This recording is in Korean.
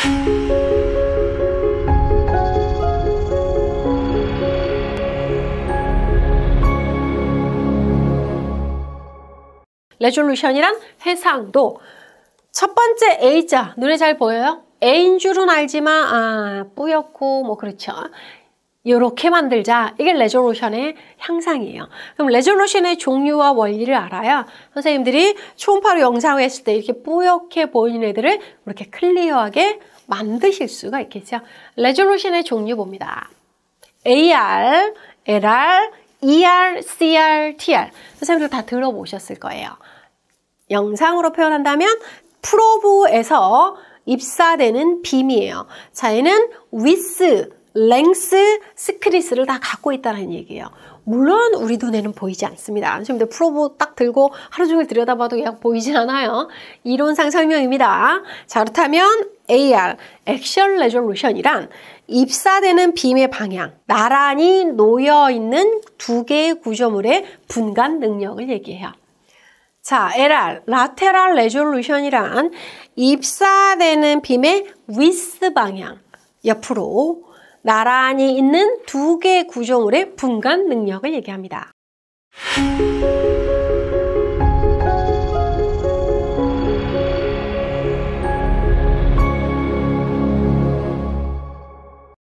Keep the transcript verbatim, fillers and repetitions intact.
레졸루션이란 해상도. 첫 번째 A자, 눈에 잘 보여요? A인 줄은 알지만 아 뿌옇고 뭐 그렇죠. 이렇게 만들자. 이게 레졸루션의 향상이에요. 그럼 레졸루션의 종류와 원리를 알아야 선생님들이 초음파로 영상을 했을 때 이렇게 뿌옇게 보이는 애들을 이렇게 클리어하게 만드실 수가 있겠죠. 레졸루션의 종류 봅니다. 에이알, 엘알, 이알, 씨알, 티알. 선생님들 다 들어보셨을 거예요. 영상으로 표현한다면 프로브에서 입사되는 빔이에요. 자, 얘는 width, length, 스크리스를 다 갖고 있다는 얘기예요. 물론 우리 눈에는 보이지 않습니다. 선생님들 프로브 딱 들고 하루 종일 들여다봐도 그냥 보이진 않아요. 이론상 설명입니다. 자, 그렇다면 에이알, 액션 레졸루션이란 입사되는 빔의 방향, 나란히 놓여있는 두 개의 구조물의 분간 능력을 얘기해요. 자, 엘알, 라테럴 레졸루션이란 입사되는 빔의 위스 방향, 옆으로 나란히 있는 두 개의 구조물의 분간 능력을 얘기합니다.